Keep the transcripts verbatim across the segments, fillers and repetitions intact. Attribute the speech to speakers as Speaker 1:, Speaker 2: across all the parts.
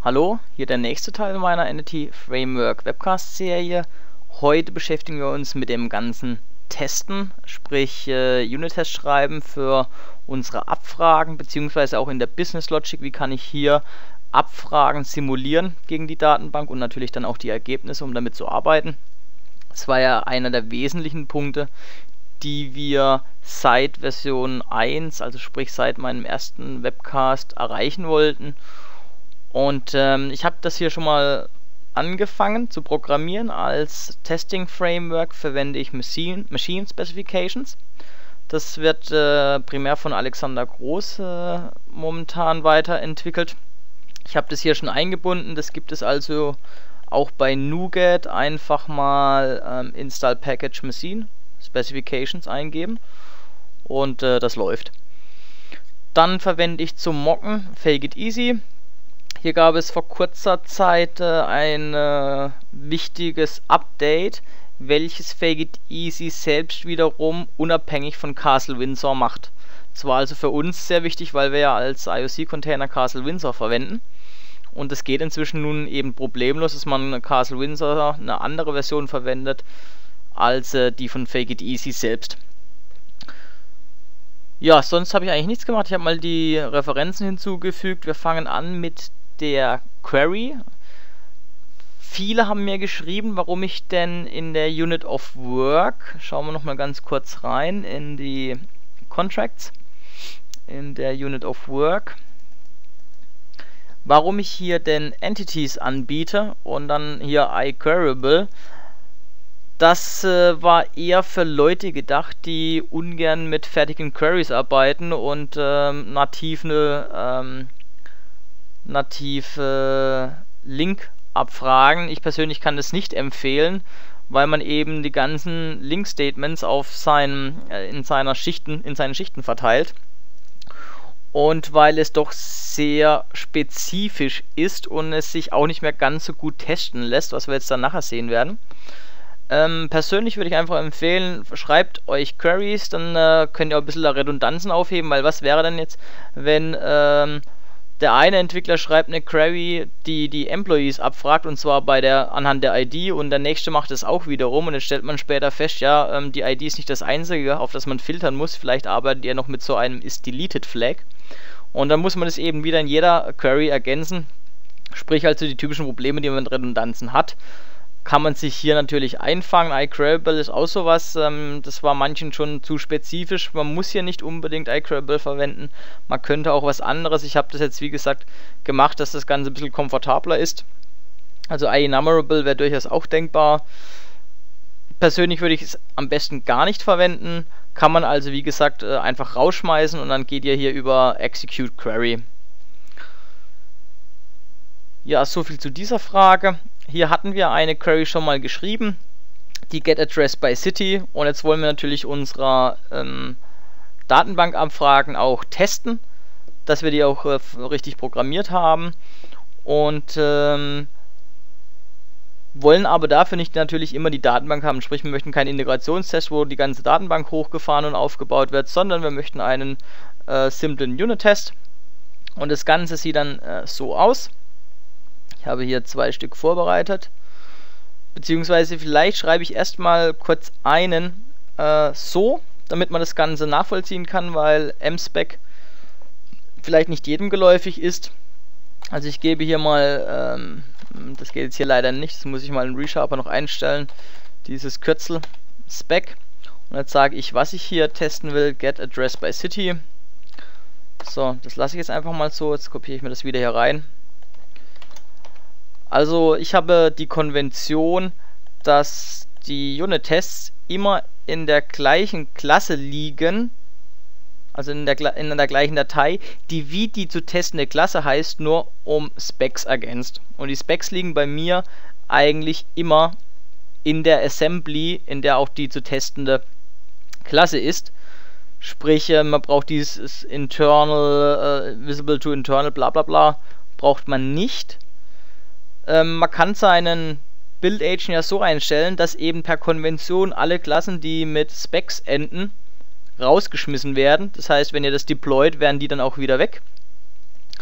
Speaker 1: Hallo, hier der nächste Teil meiner Entity Framework Webcast Serie. Heute beschäftigen wir uns mit dem ganzen Testen, sprich äh, Unit-Tests schreiben für unsere Abfragen, beziehungsweise auch in der Business Logic, wie kann ich hier Abfragen simulieren gegen die Datenbank und natürlich dann auch die Ergebnisse, um damit zu arbeiten. Das war ja einer der wesentlichen Punkte, die wir seit Version eins, also sprich seit meinem ersten Webcast, erreichen wollten. Und ähm, ich habe das hier schon mal angefangen zu programmieren. Als Testing Framework verwende ich Machine, Machine Specifications. Das wird äh, primär von Alexander Groß äh, momentan weiterentwickelt. Ich habe das hier schon eingebunden. Das gibt es also auch bei NuGet. Einfach mal ähm, Install Package Machine Specifications eingeben und äh, das läuft. Dann verwende ich zum Mocken Fake It Easy. Hier gab es vor kurzer Zeit äh, ein äh, wichtiges Update, welches Fake It Easy selbst wiederum unabhängig von Castle Windsor macht. Das war also für uns sehr wichtig, weil wir ja als I O C-Container Castle Windsor verwenden. Und es geht inzwischen nun eben problemlos, dass man Castle Windsor eine andere Version verwendet als äh, die von Fake It Easy selbst. Ja, sonst habe ich eigentlich nichts gemacht. Ich habe mal die Referenzen hinzugefügt. Wir fangen an mit der Query. Viele haben mir geschrieben, warum ich denn in der Unit of Work, schauen wir noch mal ganz kurz rein in die Contracts, in der Unit of Work, warum ich hier denn Entities anbiete und dann hier iQueryable. Das äh, war eher für Leute gedacht, die ungern mit fertigen Queries arbeiten und ähm, nativ eine ähm, native Link abfragen. Ich persönlich kann das nicht empfehlen, weil man eben die ganzen Link-Statements auf seinen, äh, in seiner Schichten, in seinen Schichten verteilt. Und weil es doch sehr spezifisch ist und es sich auch nicht mehr ganz so gut testen lässt, was wir jetzt dann nachher sehen werden. Ähm, persönlich würde ich einfach empfehlen, schreibt euch Queries, dann äh, könnt ihr auch ein bisschen Redundanzen aufheben, weil was wäre denn jetzt, wenn ähm, der eine Entwickler schreibt eine Query, die die Employees abfragt, und zwar bei der anhand der I D, und der nächste macht es auch wiederum, und dann stellt man später fest, ja, ähm, die I D ist nicht das einzige, auf das man filtern muss, vielleicht arbeitet ihr noch mit so einem isDeleted-Flag, und dann muss man es eben wieder in jeder Query ergänzen, sprich also die typischen Probleme, die man mit Redundanzen hat. Kann man sich hier natürlich einfangen. iQueryable ist auch sowas, ähm, das war manchen schon zu spezifisch. Man muss hier nicht unbedingt iQueryable verwenden. Man könnte auch was anderes. Ich habe das jetzt wie gesagt gemacht, dass das Ganze ein bisschen komfortabler ist. Also iEnumerable wäre durchaus auch denkbar. Persönlich würde ich es am besten gar nicht verwenden. Kann man also wie gesagt äh, einfach rausschmeißen und dann geht ihr hier über Execute Query. Ja, soviel zu dieser Frage. Hier hatten wir eine Query schon mal geschrieben, die getAddressByCity, und jetzt wollen wir natürlich unsere ähm, Datenbankabfragen auch testen, dass wir die auch äh, richtig programmiert haben, und ähm, wollen aber dafür nicht natürlich immer die Datenbank haben, sprich wir möchten keinen Integrationstest, wo die ganze Datenbank hochgefahren und aufgebaut wird, sondern wir möchten einen äh, simplen Unit-Test, und das Ganze sieht dann äh, so aus. Ich habe hier zwei Stück vorbereitet, beziehungsweise vielleicht schreibe ich erstmal kurz einen äh, so, damit man das Ganze nachvollziehen kann, weil M-Spec vielleicht nicht jedem geläufig ist. Also ich gebe hier mal, ähm, das geht jetzt hier leider nicht, das muss ich mal in ReSharper noch einstellen, dieses Kürzel Spec, und jetzt sage ich, was ich hier testen will, getAddressByCity. So, das lasse ich jetzt einfach mal so, jetzt kopiere ich mir das wieder hier rein. Also ich habe die Konvention, dass die Unit-Tests immer in der gleichen Klasse liegen, also in der, in der gleichen Datei, die wie die zu testende Klasse heißt, nur um Specs ergänzt. Und die Specs liegen bei mir eigentlich immer in der Assembly, in der auch die zu testende Klasse ist. Sprich, man braucht dieses internal, uh, visible to internal, bla bla bla, braucht man nicht. Ähm, man kann seinen Build-Agent ja so einstellen, dass eben per Konvention alle Klassen, die mit Specs enden, rausgeschmissen werden. Das heißt, wenn ihr das deployt, werden die dann auch wieder weg.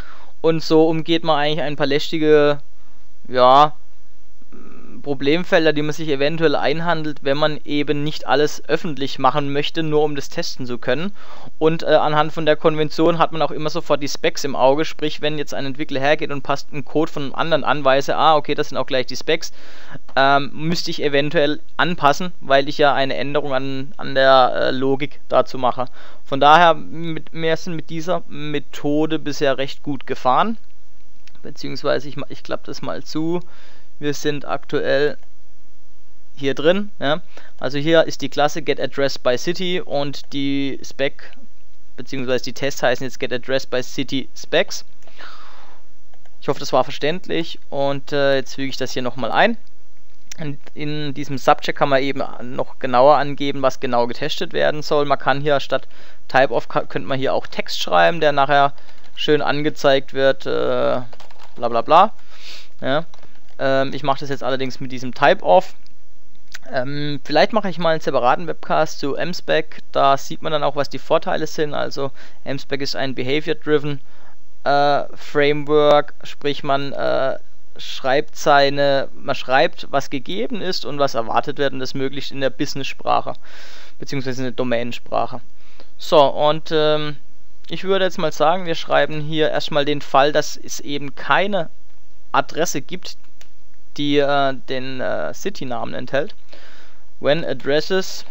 Speaker 1: Und so umgeht man eigentlich ein paar lästige, ja, Problemfelder, die man sich eventuell einhandelt, wenn man eben nicht alles öffentlich machen möchte, nur um das testen zu können. Und äh, anhand von der Konvention hat man auch immer sofort die Specs im Auge, sprich, wenn jetzt ein Entwickler hergeht und passt einen Code von einem anderen an, weiß er, ah, okay, das sind auch gleich die Specs, ähm, müsste ich eventuell anpassen, weil ich ja eine Änderung an, an der äh, Logik dazu mache. Von daher, mit, wir sind mit dieser Methode bisher recht gut gefahren, beziehungsweise ich, ich klappe das mal zu. Wir sind aktuell hier drin, ja. Also hier ist die Klasse getAddressByCity und die Spec, beziehungsweise die Tests heißen jetzt getAddressByCitySpecs. Ich hoffe, das war verständlich und äh, jetzt füge ich das hier nochmal ein. Und in diesem Subject kann man eben noch genauer angeben, was genau getestet werden soll. Man kann hier statt Typeof, könnte man hier auch Text schreiben, der nachher schön angezeigt wird, äh, bla bla bla. Ja. Ich mache das jetzt allerdings mit diesem Typeof. Ähm, vielleicht mache ich mal einen separaten Webcast zu M Spec. Da sieht man dann auch, was die Vorteile sind. Also M Spec ist ein Behavior-Driven äh, Framework, sprich man äh, schreibt seine, man schreibt, was gegeben ist und was erwartet wird und das möglichst in der Business-Sprache beziehungsweise in der Domänensprache. So, und ähm, ich würde jetzt mal sagen, wir schreiben hier erstmal den Fall, dass es eben keine Adresse gibt, die äh, den äh, City-Namen enthält. When addresses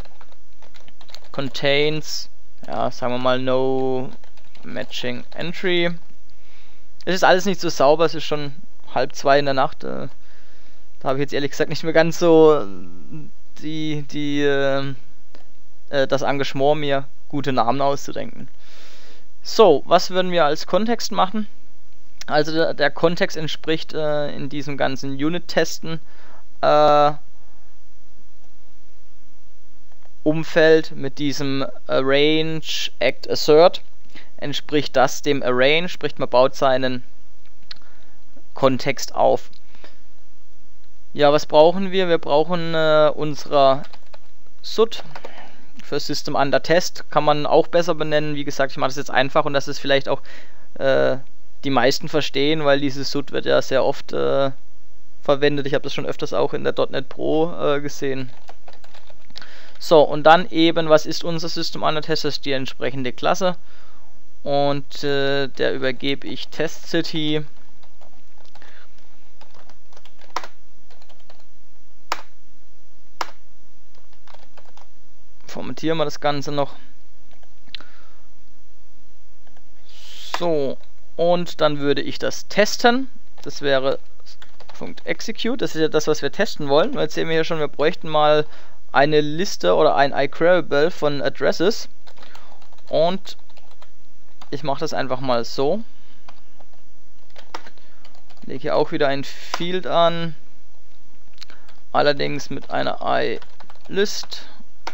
Speaker 1: contains, ja, sagen wir mal, no matching entry. Es ist alles nicht so sauber, es ist schon halb zwei in der Nacht. Äh, da habe ich jetzt ehrlich gesagt nicht mehr ganz so die, die, äh, äh, das Engagement, mir gute Namen auszudenken. So, was würden wir als Kontext machen? Also der, der Kontext entspricht äh, in diesem ganzen Unit-Testen äh, Umfeld mit diesem Arrange, Act, Assert. Entspricht das dem Arrange, sprich man baut seinen Kontext auf. Ja, was brauchen wir? Wir brauchen äh, unsere S U T für System Under Test. Kann man auch besser benennen. Wie gesagt, ich mache das jetzt einfach und das ist vielleicht auch äh, die meisten verstehen, weil dieses S U T wird ja sehr oft äh, verwendet. Ich habe das schon öfters auch in der .NET Pro äh, gesehen. So, und dann eben, was ist unser System Under Test? Das ist die entsprechende Klasse. Und äh, der übergebe ich TestCity. Formatieren wir das Ganze noch. So. Und dann würde ich das testen. Das wäre .execute. Das ist ja das, was wir testen wollen. Jetzt sehen wir hier schon, wir bräuchten mal eine Liste oder ein iCreable von Addresses. Und ich mache das einfach mal so. Lege hier auch wieder ein Field an. Allerdings mit einer iList.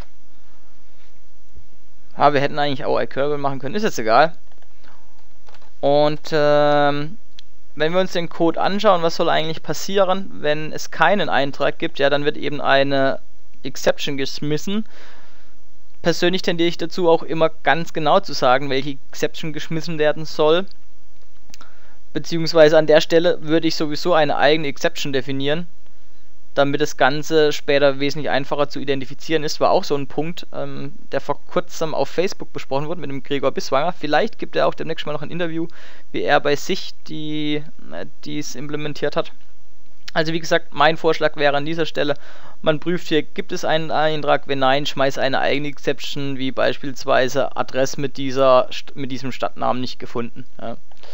Speaker 1: Ja, wir hätten eigentlich auch iCreable machen können. Ist jetzt egal. Und ähm, wenn wir uns den Code anschauen, was soll eigentlich passieren, wenn es keinen Eintrag gibt? Ja, dann wird eben eine Exception geschmissen. Persönlich tendiere ich dazu, auch immer ganz genau zu sagen, welche Exception geschmissen werden soll. Beziehungsweise an der Stelle würde ich sowieso eine eigene Exception definieren, damit das Ganze später wesentlich einfacher zu identifizieren ist. War auch so ein Punkt, ähm, der vor kurzem auf Facebook besprochen wurde mit dem Gregor Bisswanger. Vielleicht gibt er auch demnächst mal noch ein Interview, wie er bei sich die äh, dies implementiert hat. Also wie gesagt, mein Vorschlag wäre an dieser Stelle, man prüft hier, gibt es einen Eintrag, wenn nein, schmeißt eine eigene Exception, wie beispielsweise Adresse mit, dieser, mit diesem Stadtnamen nicht gefunden. Ja.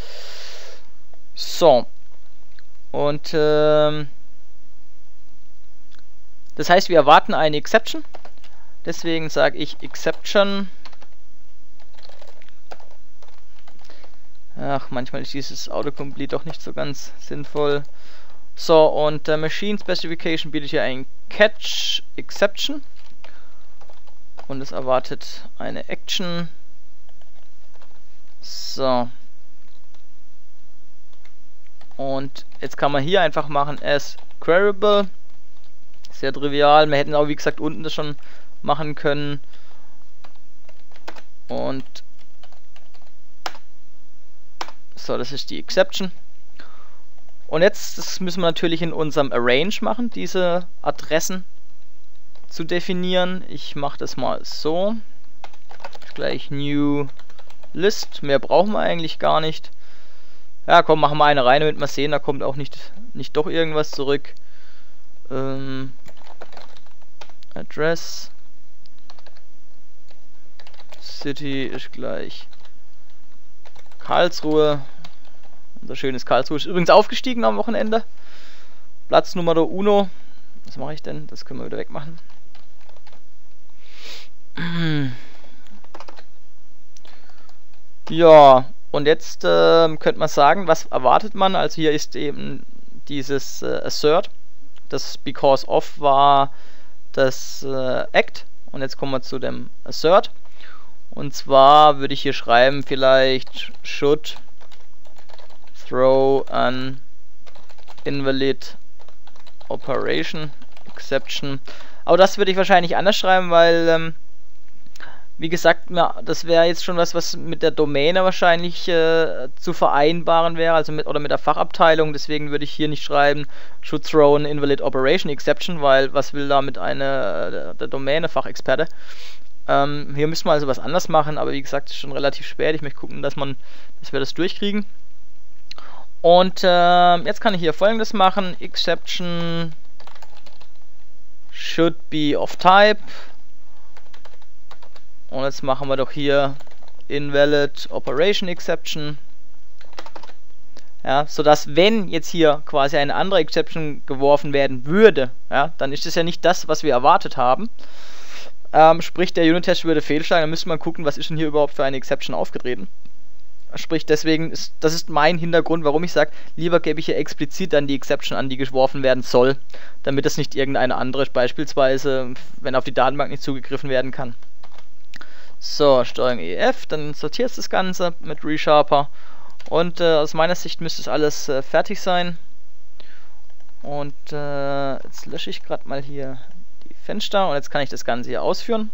Speaker 1: So, und ähm, das heißt, wir erwarten eine Exception. Deswegen sage ich Exception. Ach, manchmal ist dieses Autocomplete doch nicht so ganz sinnvoll. So, und der Machine Specification bietet hier ein Catch Exception. Und es erwartet eine Action. So. Und jetzt kann man hier einfach machen as Queryable. Sehr trivial. Wir hätten auch, wie gesagt, unten das schon machen können. Und So, das ist die Exception. Und jetzt, das müssen wir natürlich in unserem Arrange machen, diese Adressen zu definieren. Ich mache das mal so. Gleich New List. Mehr brauchen wir eigentlich gar nicht. Ja, komm, machen wir eine rein, damit wir sehen, da kommt auch nicht, nicht doch irgendwas zurück. Ähm, Address. City ist gleich Karlsruhe. Unser schönes Karlsruhe ist übrigens aufgestiegen am Wochenende. Platz Nummer uno. Was mache ich denn? Das können wir wieder wegmachen. Ja, und jetzt äh, könnte man sagen, was erwartet man? Also hier ist eben dieses äh, Assert. Das Because of war das äh, Act. Und jetzt kommen wir zu dem Assert. Und zwar würde ich hier schreiben, vielleicht should throw an invalid operation exception. Aber das würde ich wahrscheinlich anders schreiben, weil, ähm, wie gesagt, das wäre jetzt schon was, was mit der Domäne wahrscheinlich äh, zu vereinbaren wäre, also mit oder mit der Fachabteilung. Deswegen würde ich hier nicht schreiben should throw an invalid operation exception, weil was will da mit einer der, der Domäne-Fachexperte? Ähm, hier müssen wir also was anders machen, aber wie gesagt, es ist schon relativ spät. Ich möchte gucken, dass man, dass wir das durchkriegen. Und äh, jetzt kann ich hier Folgendes machen: Exception should be of type. Und jetzt machen wir doch hier invalid operation exception. Ja, sodass, wenn jetzt hier quasi eine andere Exception geworfen werden würde, ja, dann ist das ja nicht das, was wir erwartet haben. Ähm, sprich, der Unit-Test würde fehlschlagen, dann müsste man gucken, was ist denn hier überhaupt für eine Exception aufgetreten. Sprich, deswegen ist, das ist mein Hintergrund, warum ich sage, lieber gebe ich hier explizit dann die Exception an, die geworfen werden soll, damit es nicht irgendeine andere, beispielsweise, wenn auf die Datenbank nicht zugegriffen werden kann. So, Steuerung E F, dann sortiert es das Ganze mit ReSharper und äh, aus meiner Sicht müsste es alles äh, fertig sein. Und äh, jetzt lösche ich gerade mal hier die Fenster und jetzt kann ich das Ganze hier ausführen.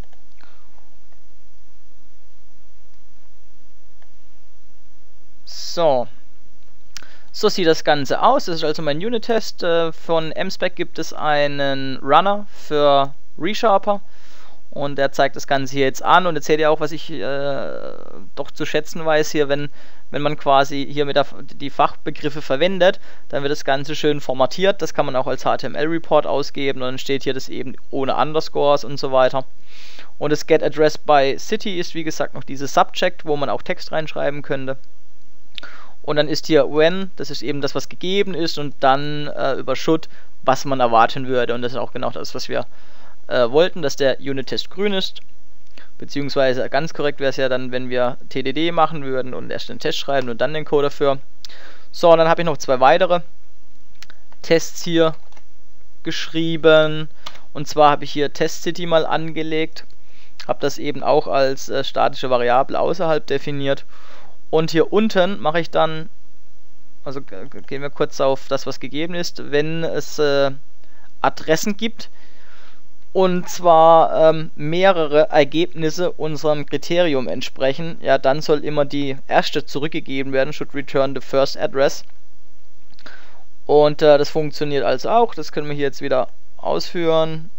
Speaker 1: So, so sieht das Ganze aus. Das ist also mein Unit-Test. Äh, von M Spec gibt es einen Runner für ReSharper und der zeigt das Ganze hier jetzt an. Und jetzt seht ihr auch, was ich äh, doch zu schätzen weiß hier, wenn, wenn man quasi hier mit der, die Fachbegriffe verwendet, dann wird das Ganze schön formatiert. Das kann man auch als H T M L-Report ausgeben und dann steht hier das eben ohne Underscores und so weiter. Und das Get Address by City ist wie gesagt noch dieses Subject, wo man auch Text reinschreiben könnte. Und dann ist hier when, das ist eben das, was gegeben ist, und dann äh, über should, was man erwarten würde. Und das ist auch genau das, was wir äh, wollten, dass der Unit-Test grün ist. Beziehungsweise ganz korrekt wäre es ja dann, wenn wir T D D machen würden und erst den Test schreiben und dann den Code dafür. So, und dann habe ich noch zwei weitere Tests hier geschrieben. Und zwar habe ich hier TestCity mal angelegt. Habe das eben auch als äh, statische Variable außerhalb definiert. Und hier unten mache ich dann, also gehen wir kurz auf das, was gegeben ist, wenn es äh, Adressen gibt, und zwar ähm, mehrere Ergebnisse unserem Kriterium entsprechen, ja, dann soll immer die erste zurückgegeben werden, should return the first address. Und äh, das funktioniert also auch, das können wir hier jetzt wieder ausführen.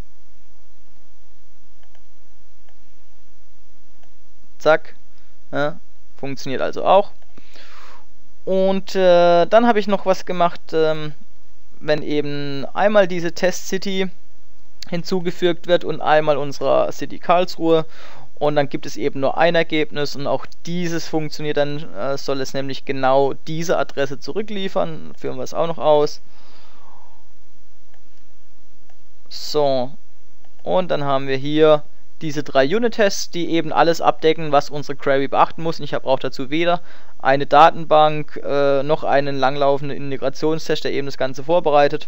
Speaker 1: Zack, ja. Funktioniert also auch. Und äh, dann habe ich noch was gemacht, ähm, wenn eben einmal diese Test City hinzugefügt wird und einmal unserer City Karlsruhe, und dann gibt es eben nur ein Ergebnis und auch dieses funktioniert, dann äh, soll es nämlich genau diese Adresse zurückliefern. Führen wir es auch noch aus. So, und dann haben wir hier diese drei Unit-Tests, die eben alles abdecken, was unsere Query beachten muss. Und ich habe auch dazu weder eine Datenbank äh, noch einen langlaufenden Integrationstest, der eben das Ganze vorbereitet.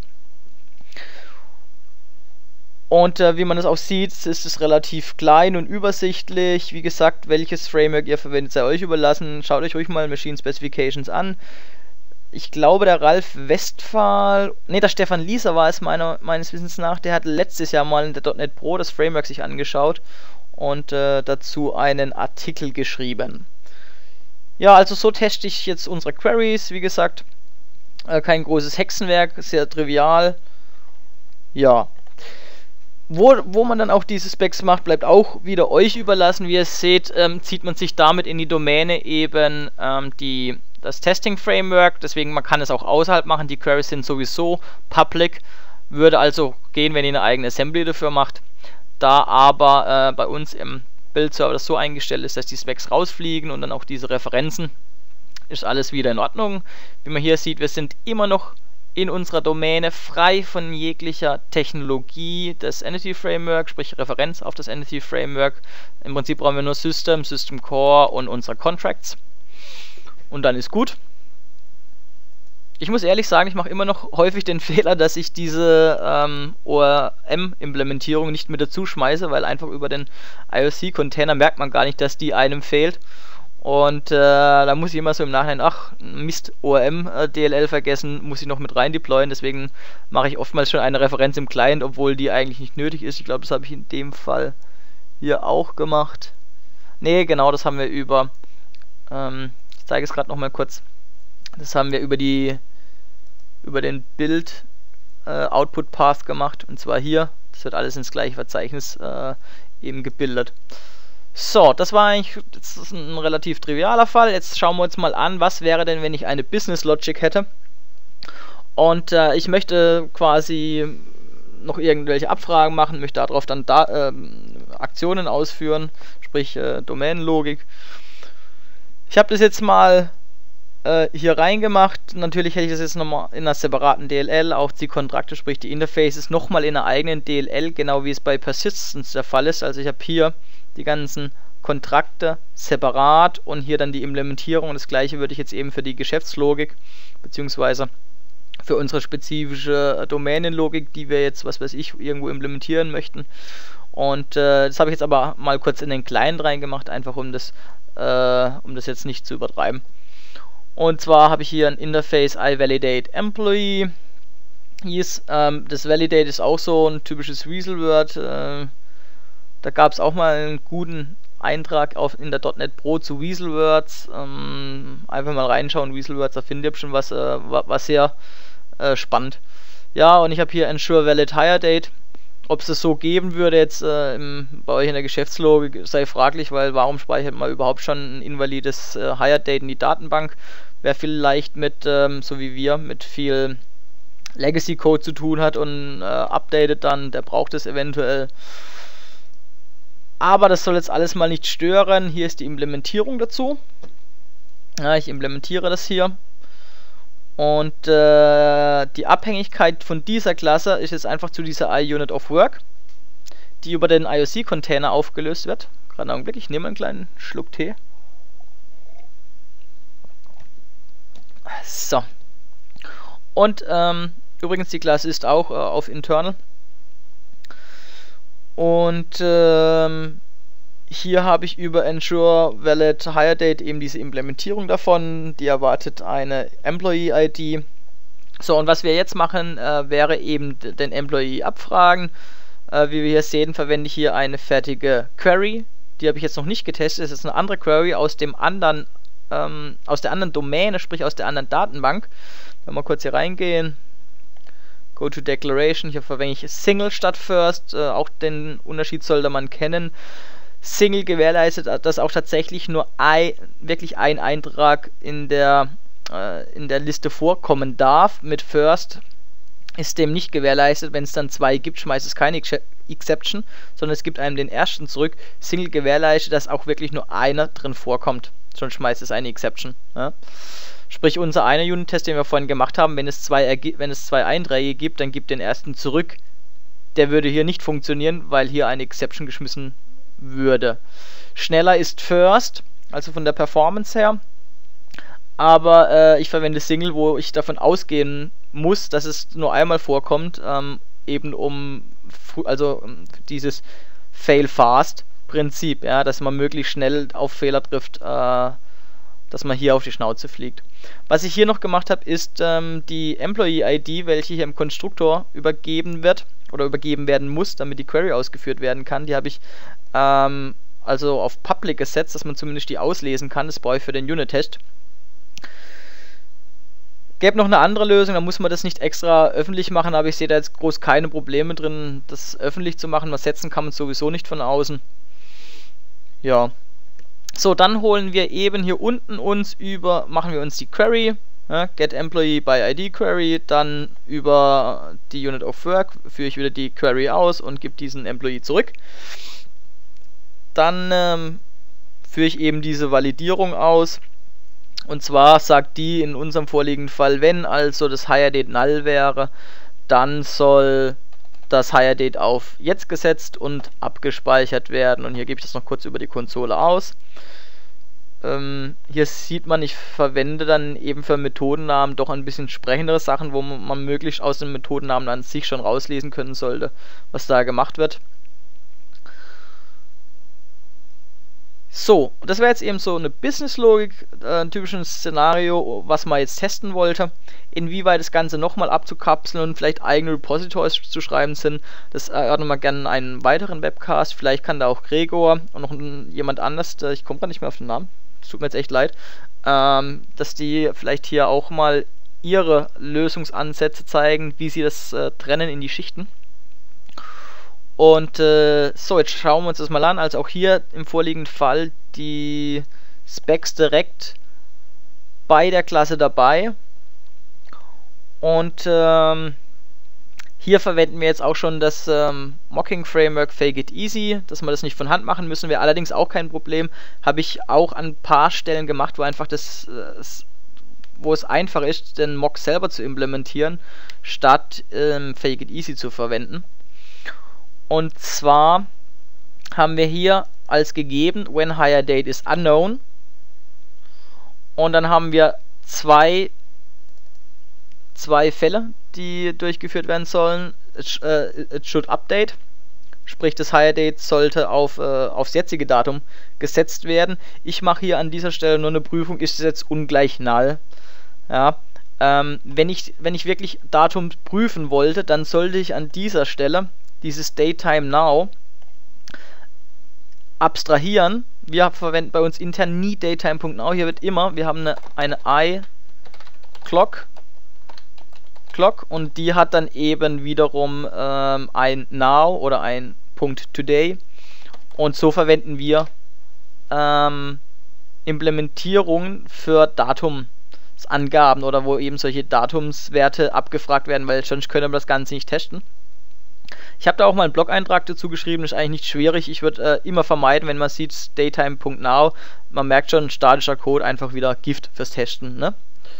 Speaker 1: Und äh, wie man das auch sieht, ist es relativ klein und übersichtlich. Wie gesagt, welches Framework ihr verwendet, sei euch überlassen. Schaut euch ruhig mal Machine Specifications an. Ich glaube, der Ralf Westphal, ne, der Stefan Lieser war es meiner, meines Wissens nach, der hat letztes Jahr mal in der .Punkt NET Pro das Framework sich angeschaut und äh, dazu einen Artikel geschrieben. Ja, also so teste ich jetzt unsere Queries, wie gesagt. Äh, kein großes Hexenwerk, sehr trivial. Ja. Wo, wo man dann auch diese Specs macht, bleibt auch wieder euch überlassen. Wie ihr seht, ähm, zieht man sich damit in die Domäne eben ähm, die, das Testing-Framework. Deswegen, man kann es auch außerhalb machen. Die Queries sind sowieso public. Würde also gehen, wenn ihr eine eigene Assembly dafür macht. Da aber äh, bei uns im Build-Server das so eingestellt ist, dass die Specs rausfliegen und dann auch diese Referenzen, ist alles wieder in Ordnung. Wie man hier sieht, wir sind immer noch in unserer Domäne frei von jeglicher Technologie des Entity Framework, sprich Referenz auf das Entity Framework. Im Prinzip brauchen wir nur System, System Core und unsere Contracts. Und dann ist gut. Ich muss ehrlich sagen, ich mache immer noch häufig den Fehler, dass ich diese ähm, O R M-Implementierung nicht mit dazu schmeiße, weil einfach über den I O C-Container merkt man gar nicht, dass die einem fehlt. Und äh, da muss ich immer so im Nachhinein, ach, Mist, O R M-D L L vergessen, muss ich noch mit rein deployen. Deswegen mache ich oftmals schon eine Referenz im Client, obwohl die eigentlich nicht nötig ist. Ich glaube, das habe ich in dem Fall hier auch gemacht. Ne, genau, das haben wir über, ähm, ich zeige es gerade nochmal kurz. Das haben wir über die über den Build äh, Output Path gemacht, und zwar hier. Das wird alles ins gleiche Verzeichnis äh, eben gebildet. So, das war eigentlich das ist ein relativ trivialer Fall. Jetzt schauen wir uns mal an, was wäre denn, wenn ich eine Business Logic hätte. Und äh, ich möchte quasi noch irgendwelche Abfragen machen, möchte darauf dann da, äh, Aktionen ausführen, sprich äh, Domänenlogik. Ich habe das jetzt mal hier reingemacht. Natürlich hätte ich das jetzt nochmal in einer separaten D L L, auch die Kontrakte, sprich die Interfaces, nochmal in einer eigenen D L L, genau wie es bei Persistence der Fall ist. Also ich habe hier die ganzen Kontrakte separat und hier dann die Implementierung. Das gleiche würde ich jetzt eben für die Geschäftslogik beziehungsweise für unsere spezifische Domänenlogik, die wir jetzt, was weiß ich, irgendwo implementieren möchten. Und äh, das habe ich jetzt aber mal kurz in den Client reingemacht, einfach um das, äh, um das jetzt nicht zu übertreiben. Und zwar habe ich hier ein Interface iValidate_Employee. Hieß, ähm, das Validate ist auch so ein typisches Weasel-Word. Äh, da gab es auch mal einen guten Eintrag auf, in der .NET Pro zu Weasel-Words. Ähm, einfach mal reinschauen, Weasel-Words, da findet ihr schon was, äh, was sehr äh, spannend. Ja, und ich habe hier Ensure Valid Hire Date. Ob es das so geben würde jetzt äh, im, bei euch in der Geschäftslogik, sei fraglich, weil warum speichert man überhaupt schon ein invalides äh, Hire Date in die Datenbank? Wer vielleicht mit, ähm, so wie wir, mit viel Legacy Code zu tun hat und äh, updatet dann, der braucht es eventuell. Aber das soll jetzt alles mal nicht stören. Hier ist die Implementierung dazu. Ja, ich implementiere das hier. Und äh, die Abhängigkeit von dieser Klasse ist jetzt einfach zu dieser iUnit of Work, die über den I O C-Container aufgelöst wird. Gerade einen Augenblick, ich nehme einen kleinen Schluck Tee. So. Und ähm, übrigens, die Klasse ist auch äh, auf Internal. Und ähm, hier habe ich über Ensure Valid Hire Date eben diese Implementierung davon. Die erwartet eine Employee I D. So, und was wir jetzt machen, äh, wäre eben den Employee abfragen. Äh, wie wir hier sehen, verwende ich hier eine fertige Query. Die habe ich jetzt noch nicht getestet. Das ist eine andere Query aus dem anderen, ähm, aus der anderen Domäne, sprich aus der anderen Datenbank. Wenn wir kurz hier reingehen. Go to Declaration. Hier verwende ich Single statt First. Äh, auch den Unterschied sollte man kennen. Single gewährleistet, dass auch tatsächlich nur ein, wirklich ein Eintrag in der, äh, in der Liste vorkommen darf. Mit First ist dem nicht gewährleistet. Wenn es dann zwei gibt, schmeißt es keine Ex Exception, sondern es gibt einem den ersten zurück. Single gewährleistet, dass auch wirklich nur einer drin vorkommt. Sonst schmeißt es eine Exception. Ja? Sprich, unser einer Unit-Test, den wir vorhin gemacht haben, wenn es zwei, wenn es zwei Einträge gibt, dann gibt den ersten zurück. Der würde hier nicht funktionieren, weil hier eine Exception geschmissen würde. Schneller ist First, also von der Performance her, aber äh, ich verwende Single, wo ich davon ausgehen muss, dass es nur einmal vorkommt, ähm, eben um also dieses Fail Fast Prinzip, ja, dass man möglichst schnell auf Fehler trifft, äh, dass man hier auf die Schnauze fliegt. Was ich hier noch gemacht habe, ist ähm, die Employee I D, welche hier im Konstruktor übergeben wird oder übergeben werden muss, damit die Query ausgeführt werden kann. Die habe ich ähm, also auf Public gesetzt, dass man zumindest die auslesen kann. Das brauche ich für den Unit-Test. Gäbe noch eine andere Lösung, da muss man das nicht extra öffentlich machen, aber ich sehe da jetzt groß keine Probleme drin, das öffentlich zu machen. Was setzen kann man sowieso nicht von außen. Ja. So, dann holen wir eben hier unten uns über, machen wir uns die Query, ja, Get Employee by I D Query, dann über die Unit of Work führe ich wieder die Query aus und gebe diesen Employee zurück. Dann ähm, führe ich eben diese Validierung aus. Und zwar sagt die in unserem vorliegenden Fall, wenn also das Hire Date null wäre, dann soll das Hire Date auf jetzt gesetzt und abgespeichert werden. Und hier gebe ich das noch kurz über die Konsole aus. Ähm, hier sieht man, ich verwende dann eben für Methodennamen doch ein bisschen sprechendere Sachen, wo man möglichst aus dem Methodennamen an sich schon rauslesen können sollte, was da gemacht wird. So, das wäre jetzt eben so eine Business-Logik, äh, ein typisches Szenario, was man jetzt testen wollte. Inwieweit das Ganze nochmal abzukapseln und vielleicht eigene Repositories zu schreiben sind, das erörtern wir gerne in einem weiteren Webcast. Vielleicht kann da auch Gregor und noch ein, jemand anders, der, ich komme gar nicht mehr auf den Namen, es tut mir jetzt echt leid, ähm, dass die vielleicht hier auch mal ihre Lösungsansätze zeigen, wie sie das äh, trennen in die Schichten. Und äh, so, jetzt schauen wir uns das mal an. Also auch hier im vorliegenden Fall die Specs direkt bei der Klasse dabei. Und ähm, hier verwenden wir jetzt auch schon das ähm, Mocking Framework Fake It Easy, dass wir das nicht von Hand machen müssen. Wäre allerdings auch kein Problem. Habe ich auch an ein paar Stellen gemacht, wo einfach das, das wo es einfach ist, den Mock selber zu implementieren, statt ähm, Fake It Easy zu verwenden. Und zwar haben wir hier als gegeben, when hire date is unknown. Und dann haben wir zwei, zwei Fälle, die durchgeführt werden sollen. It, uh, it should update. Sprich, das hire date sollte auf, uh, aufs jetzige Datum gesetzt werden. Ich mache hier an dieser Stelle nur eine Prüfung, ist es jetzt ungleich null. Ja. Ähm, wenn ich, wenn ich wirklich Datum prüfen wollte, dann sollte ich an dieser Stelle dieses Datetime Now abstrahieren. Wir verwenden bei uns intern nie Datetime.now. Hier wird immer, wir haben eine, eine iClock Clock und die hat dann eben wiederum ähm, ein Now oder ein Punkt Today. Und so verwenden wir ähm, Implementierungen für Datumsangaben oder wo eben solche Datumswerte abgefragt werden, weil sonst können wir das Ganze nicht testen. Ich habe da auch mal einen Blog-Eintrag dazu geschrieben, ist eigentlich nicht schwierig. Ich würde äh, immer vermeiden, wenn man sieht Datetime.now, man merkt schon, statischer Code, einfach wieder Gift fürs Testen. Ne?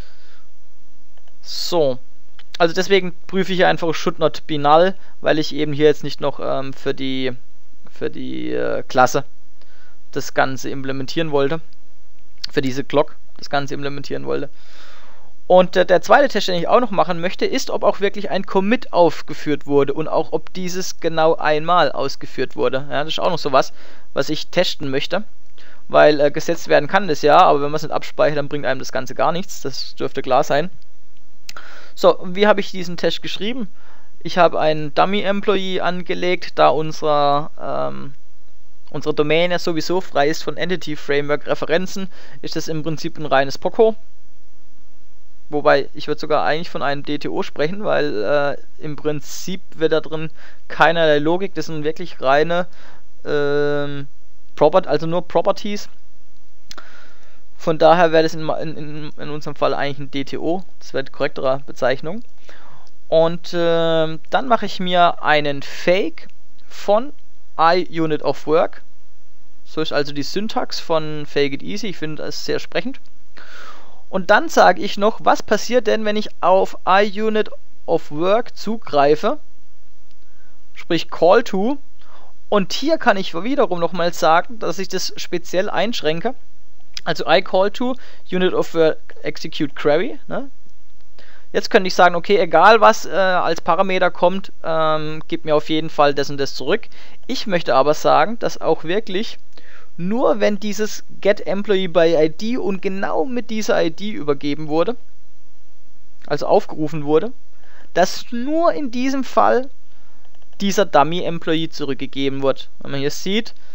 Speaker 1: So, also deswegen prüfe ich hier einfach should not be null, weil ich eben hier jetzt nicht noch ähm, für die, für die äh, Klasse das Ganze implementieren wollte, für diese Clock das Ganze implementieren wollte. Und äh, der zweite Test, den ich auch noch machen möchte, ist, ob auch wirklich ein Commit aufgeführt wurde und auch ob dieses genau einmal ausgeführt wurde. Ja, das ist auch noch sowas, was ich testen möchte, weil äh, gesetzt werden kann das ja, aber wenn man es nicht abspeichert, dann bringt einem das Ganze gar nichts. Das dürfte klar sein. So, wie habe ich diesen Test geschrieben? Ich habe einen Dummy-Employee angelegt, da unser, ähm, unsere Domain ja sowieso frei ist von Entity Framework Referenzen, ist das im Prinzip ein reines Poco. Wobei, ich würde sogar eigentlich von einem D T O sprechen, weil äh, im Prinzip wird da drin keinerlei Logik, das sind wirklich reine ähm, Proper- also nur Properties. Von daher wäre das in, in, in unserem Fall eigentlich ein D T O, das wäre die korrektere Bezeichnung. Und äh, dann mache ich mir einen Fake von iUnitOfWork. So ist also die Syntax von Fake It Easy, ich finde das sehr sprechend. Und dann sage ich noch, was passiert denn, wenn ich auf iUnitOfWork zugreife, sprich Call to, und hier kann ich wiederum nochmal sagen, dass ich das speziell einschränke. Also I call to UnitOfWork execute query. Ne? Jetzt könnte ich sagen, okay, egal was äh, als Parameter kommt, ähm, gib mir auf jeden Fall das und das zurück. Ich möchte aber sagen, dass auch wirklich nur wenn dieses getEmployee by I D und genau mit dieser I D übergeben wurde, also aufgerufen wurde, dass nur in diesem Fall dieser Dummy-Employee zurückgegeben wird. Wenn man hier sieht,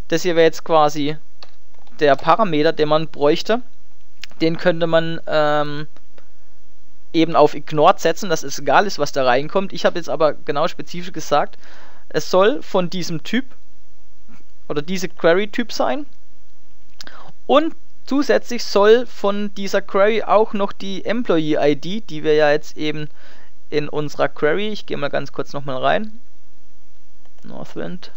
Speaker 1: Das hier wäre jetzt quasi der Parameter, den man bräuchte. Den könnte man ähm, eben auf Ignored setzen, dass es egal ist, was da reinkommt. Ich habe jetzt aber genau spezifisch gesagt, es soll von diesem Typ oder diese Query-Typ sein. Und zusätzlich soll von dieser Query auch noch die Employee-I D, die wir ja jetzt eben in unserer Query, ich gehe mal ganz kurz nochmal rein, Northwind,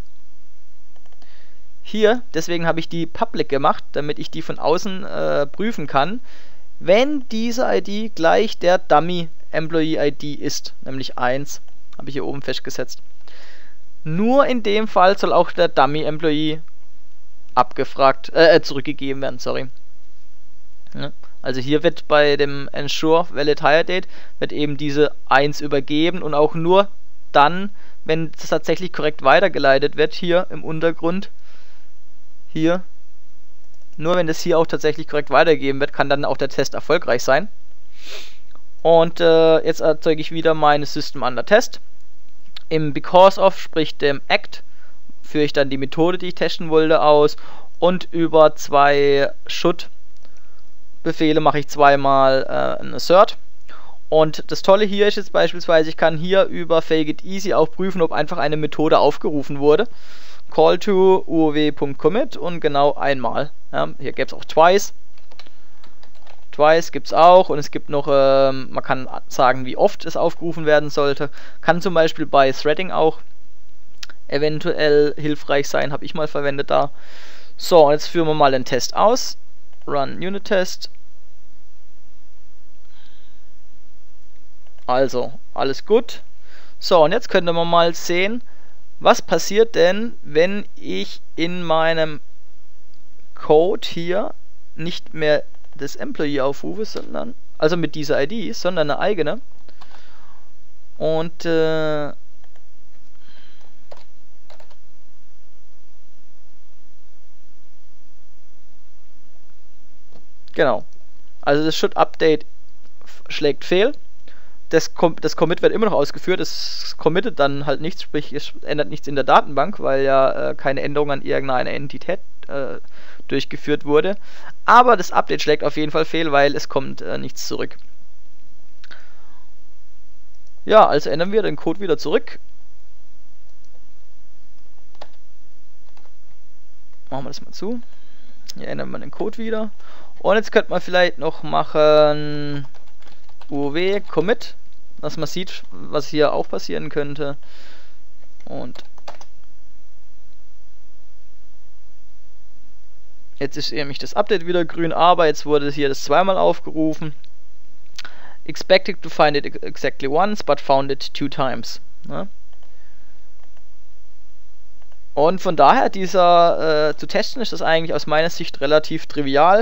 Speaker 1: hier, deswegen habe ich die Public gemacht, damit ich die von außen äh, prüfen kann, wenn diese I D gleich der Dummy Employee I D ist, nämlich eins, habe ich hier oben festgesetzt. Nur in dem Fall soll auch der Dummy Employee abgefragt, äh, zurückgegeben werden, sorry. Ja, also hier wird bei dem Ensure Valid Hire Date wird eben diese eins übergeben und auch nur dann, wenn es tatsächlich korrekt weitergeleitet wird, hier im Untergrund, hier, nur wenn das hier auch tatsächlich korrekt weitergegeben wird, kann dann auch der Test erfolgreich sein. Und äh, jetzt erzeuge ich wieder meine System under Test. Im Because of, sprich dem Act, führe ich dann die Methode, die ich testen wollte, aus, und über zwei Should Befehle mache ich zweimal äh, ein Assert. Und das Tolle hier ist jetzt beispielsweise, ich kann hier über Fake It Easy auch prüfen, ob einfach eine Methode aufgerufen wurde. Call to uow.commit und genau einmal. Ja, hier gibt es auch twice. Twice gibt es auch, und es gibt noch, ähm, man kann sagen, wie oft es aufgerufen werden sollte. Kann zum Beispiel bei Threading auch eventuell hilfreich sein, habe ich mal verwendet da. So, und jetzt führen wir mal den Test aus. Run Unit Test. Also, alles gut. So, und jetzt könnte man mal sehen, was passiert denn, wenn ich in meinem Code hier nicht mehr das Employee aufrufe, sondern, also mit dieser I D, sondern eine eigene. Und äh, genau. Also das Should Update schlägt fehl. Das, Com das Commit wird immer noch ausgeführt. Es committet dann halt nichts, sprich es ändert nichts in der Datenbank, weil ja äh, keine Änderung an irgendeiner Entität äh, durchgeführt wurde. Aber das Update schlägt auf jeden Fall fehl, weil es kommt äh, nichts zurück. Ja, also ändern wir den Code wieder zurück. Machen wir das mal zu. Hier ändern wir den Code wieder. Und jetzt könnte man vielleicht noch machen uow commit, dass man sieht, was hier auch passieren könnte. Und jetzt ist nämlich das Update wieder grün, aber jetzt wurde hier das zweimal aufgerufen. Expected to find it exactly once, but found it two times. Ja. Und von daher, dieser äh, zu testen, ist das eigentlich aus meiner Sicht relativ trivial,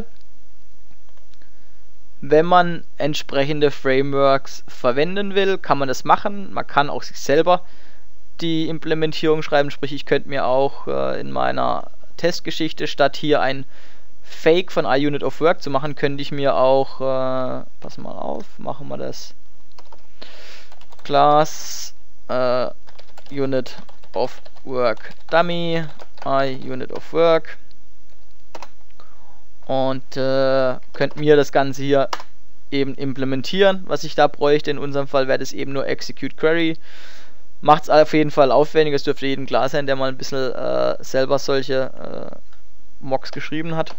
Speaker 1: wenn man entsprechende Frameworks verwenden will, kann man das machen. Man kann auch sich selber die Implementierung schreiben, sprich ich könnte mir auch äh, in meiner Testgeschichte, statt hier ein Fake von iUnit of Work zu machen, könnte ich mir auch, äh, pass mal auf, machen wir das, Class äh, Unit of Work Dummy, iUnit of Work, und äh, könnt mir das Ganze hier eben implementieren, was ich da bräuchte. In unserem Fall wäre das eben nur Execute Query. Macht es auf jeden Fall aufwendig, es dürfte jedem klar sein, der mal ein bisschen äh, selber solche äh, Mocks geschrieben hat.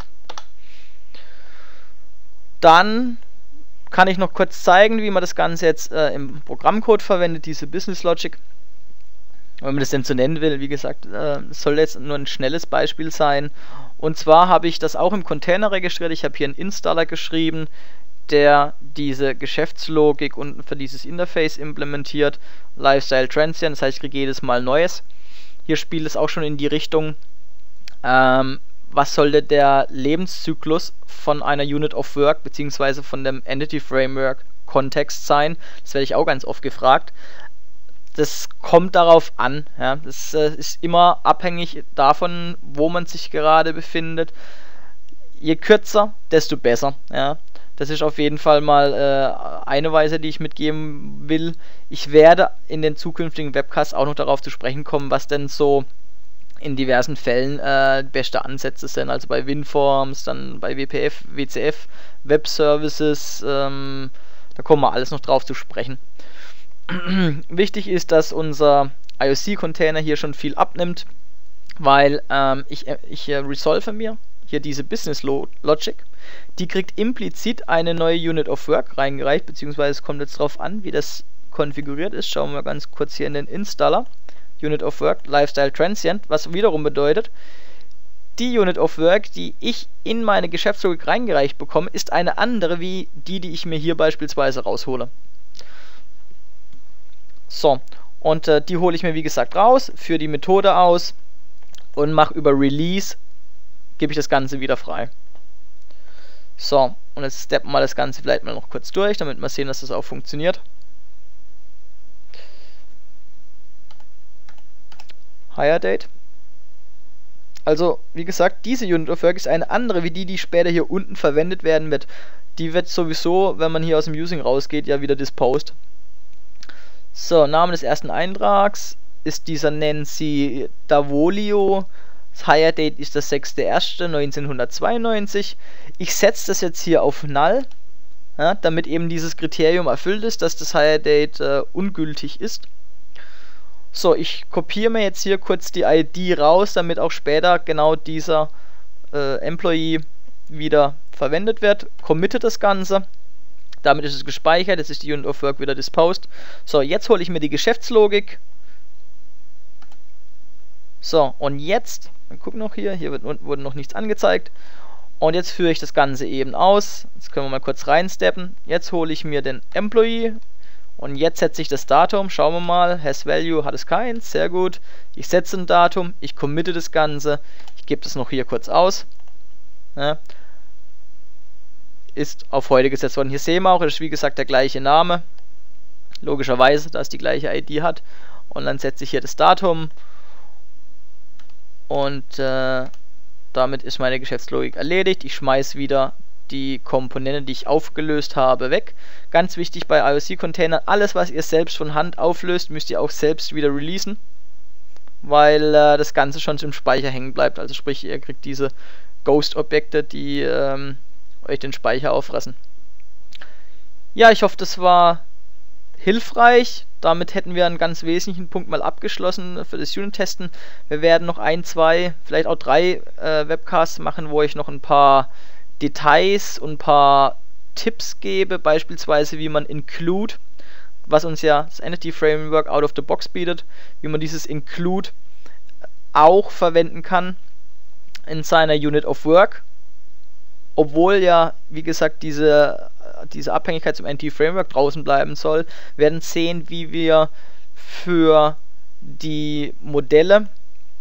Speaker 1: Dann kann ich noch kurz zeigen, wie man das Ganze jetzt äh, im Programmcode verwendet, diese Business Logic. Wenn man das denn so nennen will, wie gesagt, äh, soll jetzt nur ein schnelles Beispiel sein. Und zwar habe ich das auch im Container registriert. Ich habe hier einen Installer geschrieben, der diese Geschäftslogik und für dieses Interface implementiert. Lifestyle Transient, das heißt, ich kriege jedes Mal Neues. Hier spielt es auch schon in die Richtung, ähm, was sollte der Lebenszyklus von einer Unit of Work bzw. von dem Entity Framework Kontext sein. Das werde ich auch ganz oft gefragt. Das kommt darauf an, ja. Das äh, ist immer abhängig davon, wo man sich gerade befindet. Je kürzer, desto besser, ja. Das ist auf jeden Fall mal äh, eine Weise, die ich mitgeben will. Ich werde in den zukünftigen Webcasts auch noch darauf zu sprechen kommen, was denn so in diversen Fällen äh, beste Ansätze sind, also bei WinForms, dann bei W P F, W C F, Web Services, ähm, da kommen wir alles noch drauf zu sprechen. Wichtig ist, dass unser I O C-Container hier schon viel abnimmt, weil ähm, ich, ich äh, resolve mir hier diese Business Logic, die kriegt implizit eine neue Unit of Work reingereicht, beziehungsweise es kommt jetzt drauf an, wie das konfiguriert ist. Schauen wir ganz kurz hier in den Installer. Unit of Work, Lifestyle Transient, was wiederum bedeutet, die Unit of Work, die ich in meine Geschäftslogik reingereicht bekomme, ist eine andere wie die, die ich mir hier beispielsweise raushole. So, und äh, die hole ich mir wie gesagt raus, führe die Methode aus und mache über Release, gebe ich das Ganze wieder frei. So, und jetzt steppen wir das Ganze vielleicht mal noch kurz durch, damit wir sehen, dass das auch funktioniert. Hire Date. Also, wie gesagt, diese Unit of Work ist eine andere wie die, die später hier unten verwendet werden wird. Die wird sowieso, wenn man hier aus dem Using rausgeht, ja wieder disposed. So, Name des ersten Eintrags ist dieser Nancy Davolio. Das Hire Date ist das sechster erster neunzehnhundertzweiundneunzig. Ich setze das jetzt hier auf Null, ja, damit eben dieses Kriterium erfüllt ist, dass das Hire Date äh, ungültig ist. So, ich kopiere mir jetzt hier kurz die I D raus, damit auch später genau dieser äh, Employee wieder verwendet wird. Committe das Ganze. Damit ist es gespeichert, jetzt ist die Unit of Work wieder disposed. So, jetzt hole ich mir die Geschäftslogik. So, und jetzt, wir gucken noch hier, hier wird, wurde noch nichts angezeigt. Und jetzt führe ich das Ganze eben aus. Jetzt können wir mal kurz reinsteppen. Jetzt hole ich mir den Employee. Und jetzt setze ich das Datum, schauen wir mal, has value hat es keins, sehr gut. Ich setze ein Datum, ich committe das Ganze, ich gebe das noch hier kurz aus. Ja. Ist auf heute gesetzt worden. Hier sehen wir auch, es ist wie gesagt der gleiche Name. Logischerweise, da es die gleiche I D hat. Und dann setze ich hier das Datum. Und äh, damit ist meine Geschäftslogik erledigt. Ich schmeiße wieder die Komponente, die ich aufgelöst habe, weg. Ganz wichtig bei I O C-Containern, alles was ihr selbst von Hand auflöst, müsst ihr auch selbst wieder releasen, weil äh, das Ganze schon im Speicher hängen bleibt. Also sprich, ihr kriegt diese Ghost-Objekte, die ähm, euch den Speicher auffressen. Ja, ich hoffe, das war hilfreich. Damit hätten wir einen ganz wesentlichen Punkt mal abgeschlossen für das Unit-Testen. Wir werden noch ein, zwei, vielleicht auch drei äh, Webcasts machen, wo ich noch ein paar Details und ein paar Tipps gebe, beispielsweise wie man Include, was uns ja das Entity Framework out of the box bietet, wie man dieses Include auch verwenden kann in seiner Unit of Work, obwohl ja, wie gesagt, diese, diese Abhängigkeit zum Entity Framework draußen bleiben soll. Wir werden sehen, wie wir für die Modelle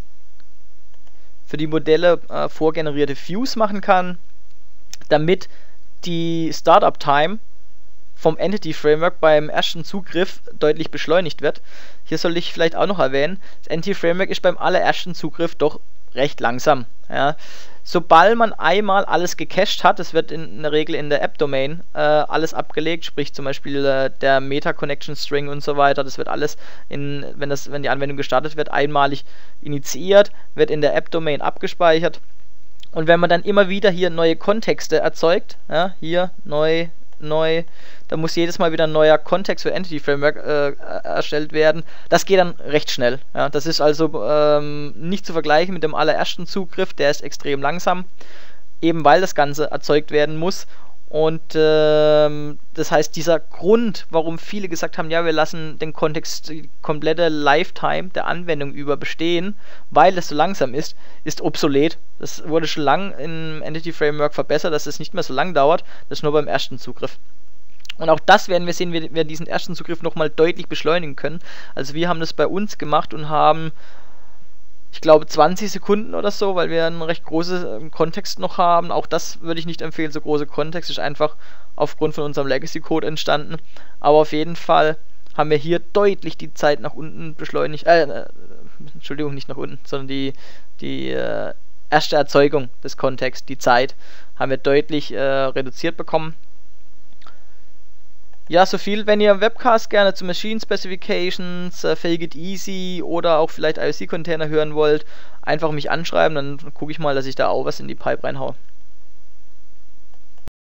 Speaker 1: für die Modelle äh, vorgenerierte Views machen kann, damit die Startup-Time vom Entity Framework beim ersten Zugriff deutlich beschleunigt wird. Hier soll ich vielleicht auch noch erwähnen, das Entity Framework ist beim allerersten Zugriff doch recht langsam. Ja. Sobald man einmal alles gecached hat, das wird in, in der Regel in der App-Domain äh, alles abgelegt, sprich zum Beispiel äh, der Meta-Connection-String und so weiter, das wird alles, in, wenn, das, wenn die Anwendung gestartet wird, einmalig initiiert, wird in der App-Domain abgespeichert. Und wenn man dann immer wieder hier neue Kontexte erzeugt, ja, hier neu, neu, da muss jedes Mal wieder ein neuer Kontext für Entity Framework äh, erstellt werden. Das geht dann recht schnell. Ja. Das ist also ähm, nicht zu vergleichen mit dem allerersten Zugriff, der ist extrem langsam, eben weil das Ganze erzeugt werden muss. Und ähm, das heißt, dieser Grund, warum viele gesagt haben, ja, wir lassen den Kontext, die komplette Lifetime der Anwendung über bestehen, weil es so langsam ist, ist obsolet. Das wurde schon lang im Entity Framework verbessert, dass es nicht mehr so lang dauert, das ist nur beim ersten Zugriff. Und auch das werden wir sehen, wie wir diesen ersten Zugriff nochmal deutlich beschleunigen können. Also wir haben das bei uns gemacht und haben, ich glaube, zwanzig Sekunden oder so, weil wir einen recht großen Kontext noch haben. Auch das würde ich nicht empfehlen, so große Kontext ist einfach aufgrund von unserem Legacy-Code entstanden. Aber auf jeden Fall haben wir hier deutlich die Zeit nach unten beschleunigt, äh, Entschuldigung, nicht nach unten, sondern die, die äh, erste Erzeugung des Kontexts, die Zeit, haben wir deutlich äh, reduziert bekommen. Ja, so viel. Wenn ihr Webcast gerne zu Machine Specifications, äh, Fake It Easy oder auch vielleicht I O C-Container hören wollt, einfach mich anschreiben, dann gucke ich mal, dass ich da auch was in die Pipe reinhaue.